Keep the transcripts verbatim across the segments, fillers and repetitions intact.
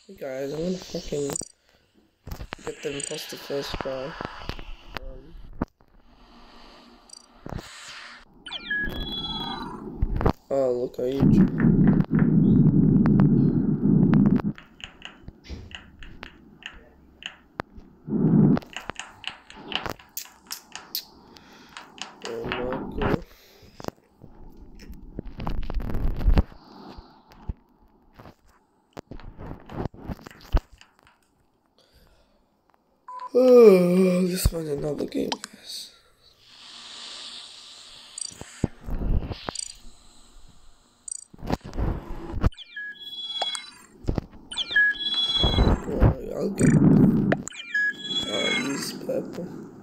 Hey guys, I'm gonna fucking get the imposter first try. Um, oh, look, are you? Oh my god. Oh, let's find another game, guys. Oh, I'll get. I'll use purple.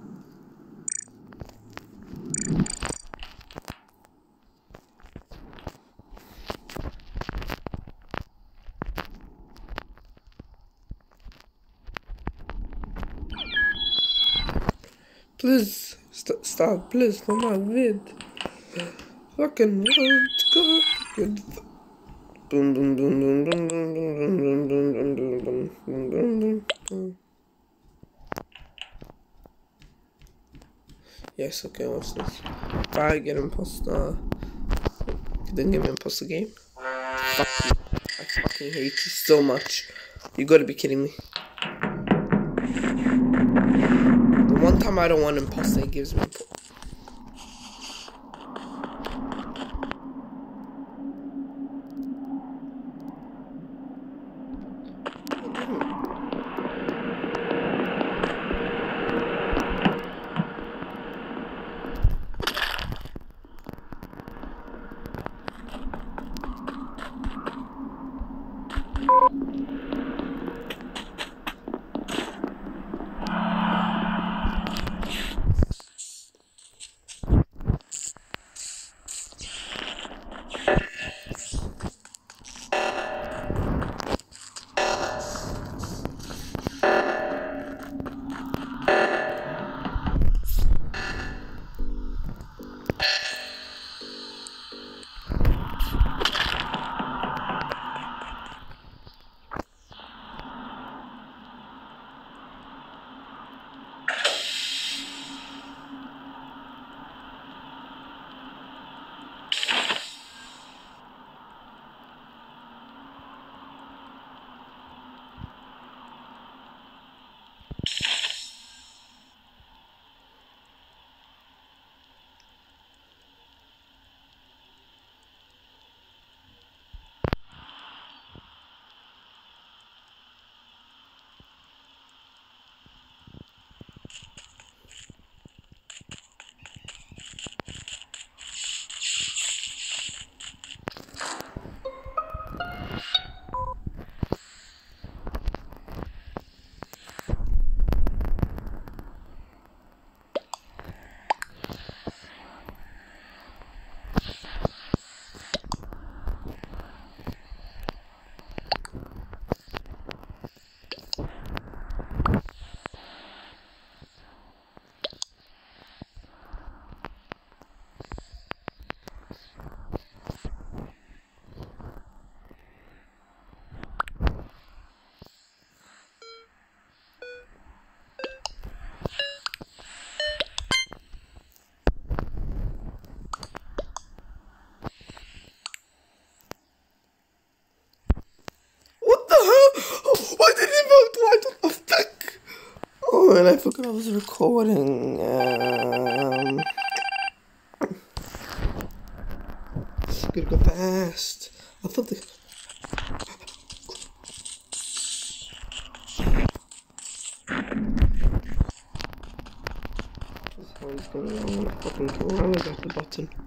Please st stop, please, for my vid. Fucking world, God. Good. Boom, boom, boom, boom, boom, boom, boom, boom, boom, boom, boom, boom, boom, boom, boom. Yes, okay, what's this? If I get imposter, then give me imposter game. Fuck you. I fucking hate you so much. You gotta be kidding me. The one time I don't want imposter, it gives me. And I forgot I was recording. Um, gotta go fast. I thought the. This one's gonna fucking come around. I got the button.